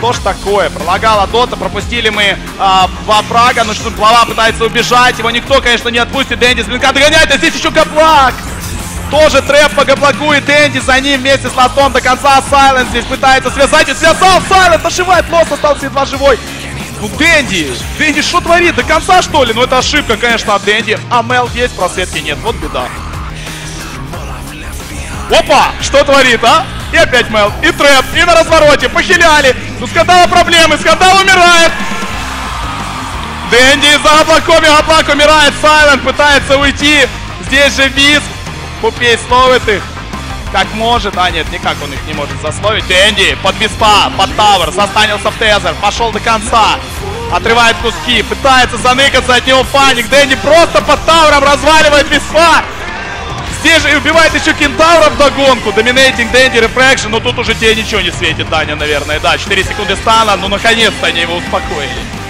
что ж такое? Пролагала Дота, пропустили мы два фрага, но что Глава пытается убежать, его никто, конечно, не отпустит. Дэнди с блинка догоняет, а здесь еще Гаплак! Тоже трэп погаплакует Дэнди, за ним вместе с Лотом до конца. Сайлент здесь пытается связать, и связал Сайлент, ошибает, Лос остался едва живой. Ну Дэнди, что творит, до конца что ли? Ну это ошибка, конечно, от Дэнди. А Мел есть, просветки нет, вот беда. Опа, что творит, а? И опять Мел, и трэп, и на развороте, похиляли. Ну Скандала проблемы, Скандал умирает. Дэнди за Гаплаком, и Гаплак умирает. Сайлент пытается уйти, здесь же Виск. Пупей словит их как может. А нет, никак он их не может засловить. Дэнди под Виспа, под Тауэр, застанился в Тезер, пошел до конца. Отрывает куски, пытается заныкаться от него Фаник. Дэнди просто под Тауэром разваливает Виспа. Здесь же и убивает еще Кентавра в догонку. Доминейтинг Дэнди, Рефрекшн. Но тут уже тебе ничего не светит, Даня, наверное. Да, 4 секунды стана, ну наконец-то они его успокоили.